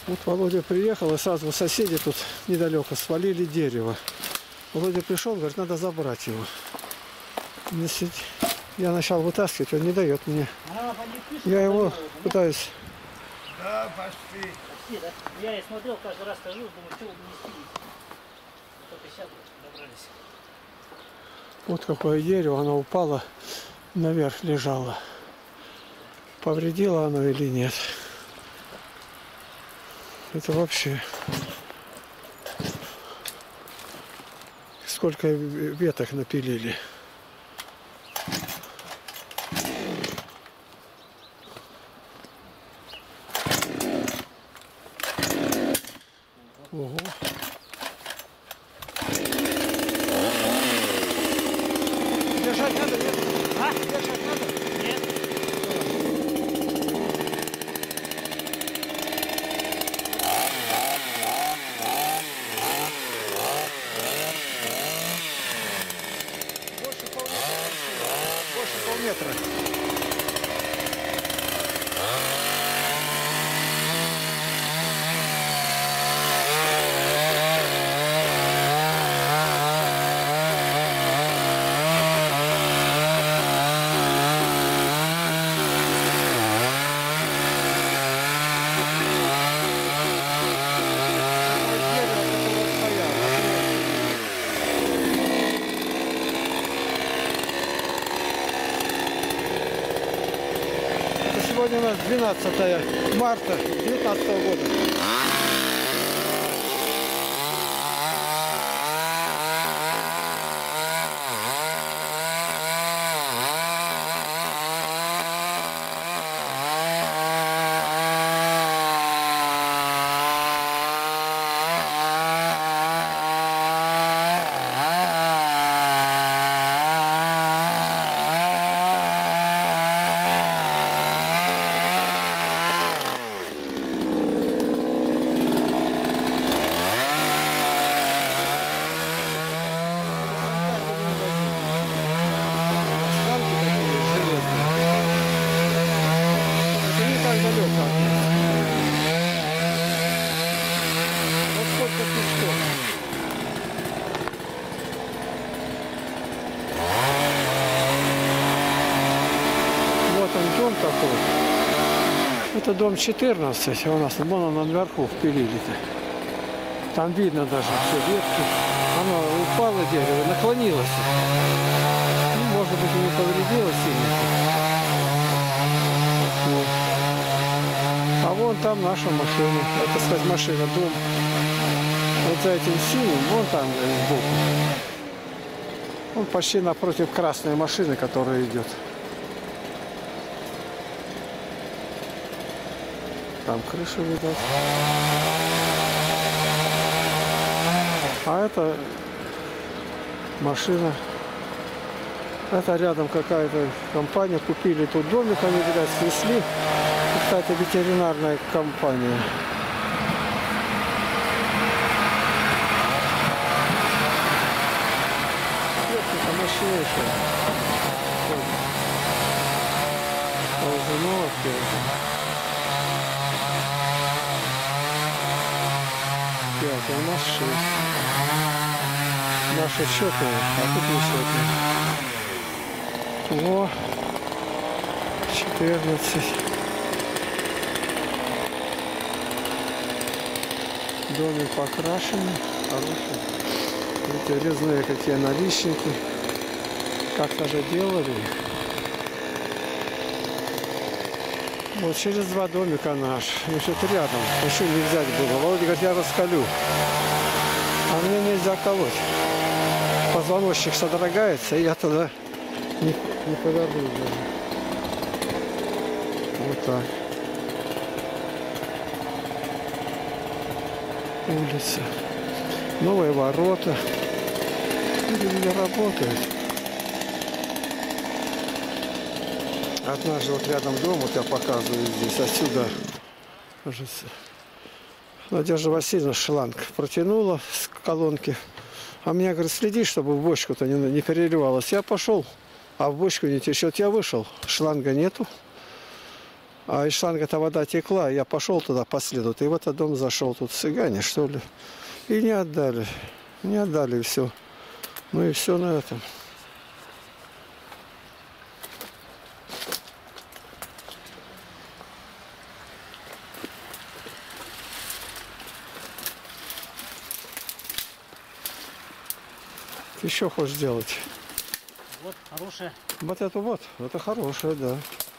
Вот Володя приехал, и сразу соседи тут недалеко свалили дерево. Володя пришел, говорит, надо забрать его. Я начал вытаскивать, он не дает мне. Я его пытаюсь... Да, почти. Почти, да? Я и смотрел, каждый раз хожу, думаю, что вы не спились. Только сейчас добрались. Вот какое дерево, оно упало, наверх лежало. Повредило оно или нет? Это вообще... Сколько веток напилили. Ого. Держать надо, нет? А? Держать надо? Нет. Больше полметра. Сегодня у нас 12 марта 2019 года. Дом такой. Это дом 14, у нас вон он наверху впилили-то. Там видно даже все ветки. Оно упало дерево, наклонилось. Ну, может быть, и не повредило сильно. Вот. А вон там наша машина. Это, сказать, машина, дом. Вот за этим синим, вон там сбоку. Он почти напротив красной машины, которая идет. Там крышу видать. А это машина. Это рядом какая-то компания. Купили тут домик, они, видать, снесли. Кстати, ветеринарная компания. Техника мощнейшая. Ползуновки. У нас 6. Наши счетные, а тут не счетные. О, 14. Домик покрашенный, хороший. Эти резные какие наличники. Как-то же делали. Вот через 2 домика наш. Ну что-то рядом. Еще не взять было. Володя говорит, я раскалю. А мне нельзя колоть. Позвоночник содрогается, и я туда не подойду даже. Вот так. Улица. Новые ворота. Люди работают. Однажды вот рядом дом, вот я показываю здесь, отсюда, кажется, Надежда Васильевна шланг протянула с колонки. А меня, говорит, следи, чтобы в бочку-то не переливалось. Я пошел, а в бочку не течет. Я вышел, шланга нету. А из шланга-то вода текла, я пошел туда по следу. И в этот дом зашел, тут цыгане, что ли. И не отдали. Не отдали, и все. Ну и все на этом. Ты еще хочешь сделать? Вот, хорошая. Вот эту вот, это хорошая, да.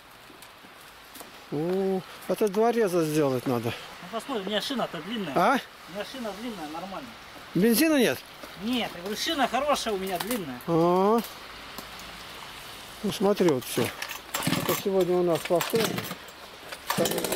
Это два реза сделать надо. Ну посмотрим, у меня шина-то длинная. А? У меня шина длинная, нормально. Бензина нет? Нет, я говорю, шина хорошая у меня, длинная. Ну смотри, вот все. Это сегодня у нас повторно.